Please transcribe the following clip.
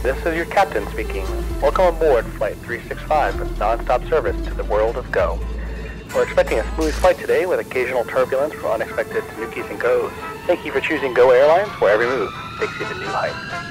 This is your captain speaking. Welcome aboard Flight 365 with non-stop service to the world of Go. We're expecting a smooth flight today with occasional turbulence for unexpected Sanukis and Go's. Thank you for choosing Go Airlines, where every move takes you to new heights.